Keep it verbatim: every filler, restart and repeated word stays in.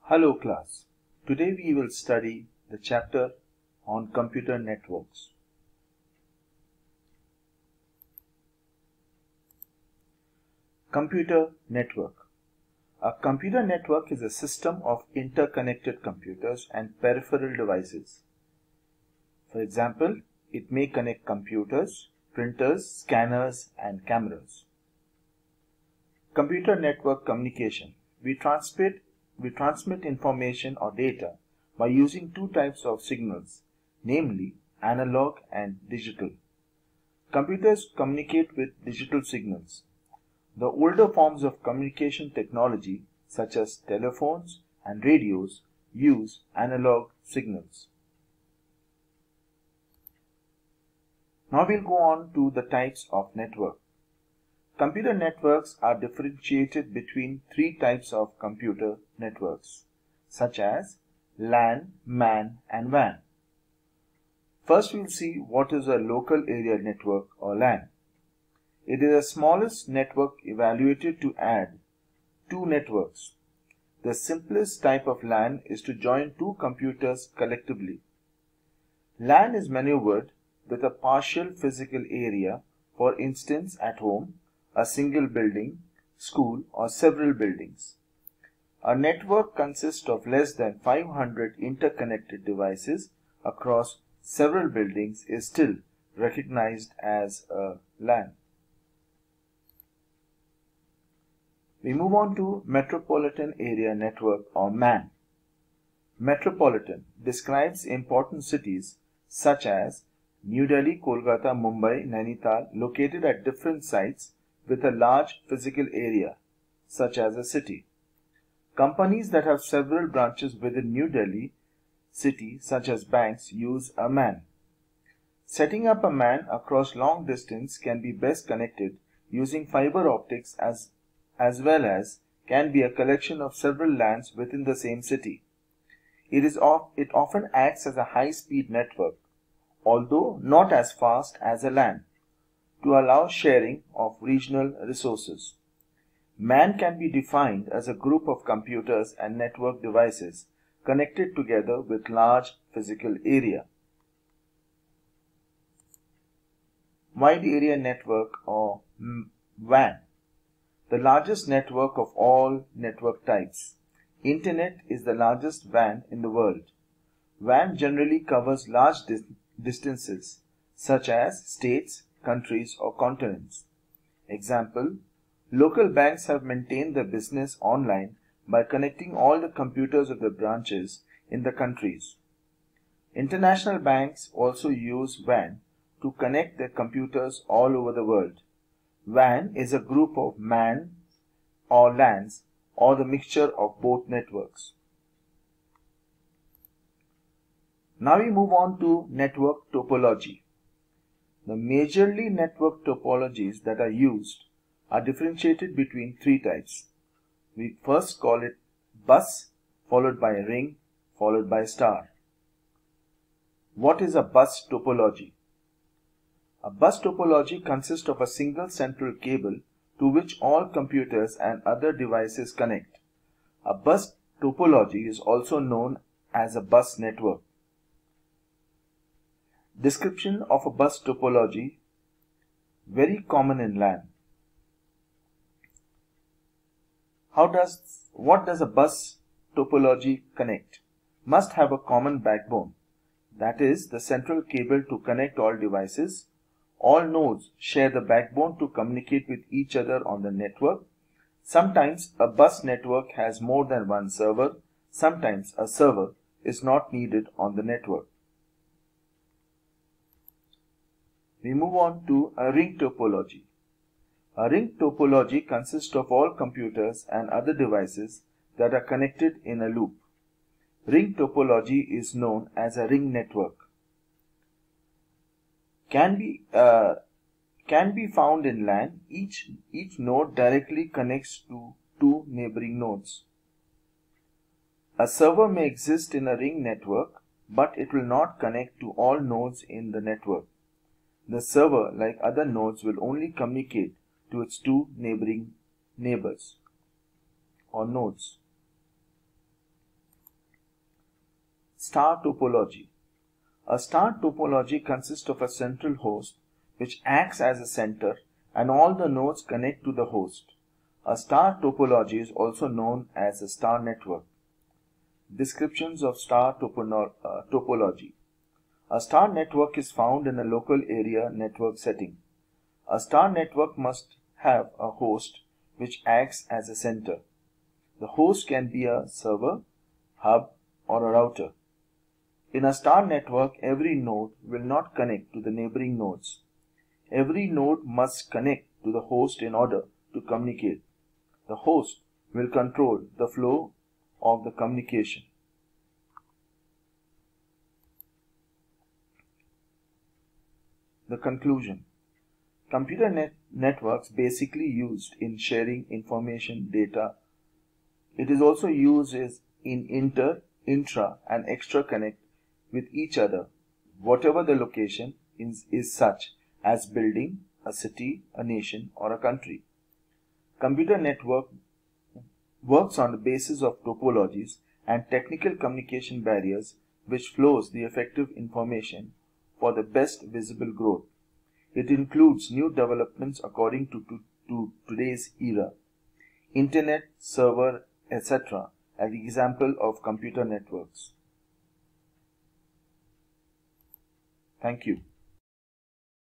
Hello class. Today we will study the chapter on computer networks. Computer network. A computer network is a system of interconnected computers and peripheral devices. For example, it may connect computers, printers, scanners, and cameras. Computer network communication. We transmit We transmit information or data by using two types of signals, namely analog and digital. Computers communicate with digital signals. The older forms of communication technology, such as telephones and radios, use analog signals. Now we'll go on to the types of network. Computer networks are differentiated between three types of computer networks, such as LAN, MAN, and WAN. First, we'll see what is a local area network or LAN. It is the smallest network evaluated to add two networks. The simplest type of LAN is to join two computers collectively. LAN is maneuvered with a partial physical area, for instance at home, a single building, school, or several buildings. A network consists of less than five hundred interconnected devices across several buildings is still recognized as a LAN. We move on to Metropolitan Area Network or MAN. Metropolitan describes important cities such as New Delhi, Kolkata, Mumbai, Nainital, located at different sites with a large physical area, such as a city. Companies that have several branches within New Delhi city, such as banks, use a MAN. Setting up a MAN across long distance can be best connected using fiber optics as, as well as can be a collection of several LANs within the same city. It, is off, it often acts as a high-speed network, although not as fast as a LAN, to allow sharing of regional resources. MAN can be defined as a group of computers and network devices connected together with large physical area. Wide Area Network or WAN. The largest network of all network types. Internet is the largest WAN in the world. WAN generally covers large dis distances such as states, countries, or continents. Example, local banks have maintained their business online by connecting all the computers of the branches in the countries. International banks also use WAN to connect their computers all over the world. WAN is a group of MAN or LANs or the mixture of both networks. Now we move on to network topology. The majorly network topologies that are used are differentiated between three types. We first call it bus, followed by a ring, followed by a star. What is a bus topology? A bus topology consists of a single central cable to which all computers and other devices connect. A bus topology is also known as a bus network. Description of a bus topology, very common in LAN. How does, what does a bus topology connect? Must have a common backbone, that is the central cable to connect all devices. All nodes share the backbone to communicate with each other on the network. Sometimes a bus network has more than one server. Sometimes a server is not needed on the network. We move on to a ring topology. A ring topology consists of all computers and other devices that are connected in a loop. Ring topology is known as a ring network. Can be, uh, can be found in LAN. Each, each node directly connects to two neighboring nodes. A server may exist in a ring network, but it will not connect to all nodes in the network. The server, like other nodes, will only communicate to its two neighboring neighbors or nodes. Star topology. A star topology consists of a central host which acts as a center and all the nodes connect to the host. A star topology is also known as a star network. Descriptions of star topono- uh, topology. A star network is found in a local area network setting. A star network must have a host which acts as a center. The host can be a server, hub, or a router. In a star network, every node will not connect to the neighboring nodes. Every node must connect to the host in order to communicate. The host will control the flow of the communication. The conclusion. Computer net networks basically used in sharing information data. It is also used as in inter, intra and extra connect with each other, whatever the location is, is such as building, a city, a nation or a country. Computer network works on the basis of topologies and technical communication barriers which flows the effective information for the best visible growth. It includes new developments according to, to, to today's era. Internet, server, et cetera are the example of computer networks. Thank you.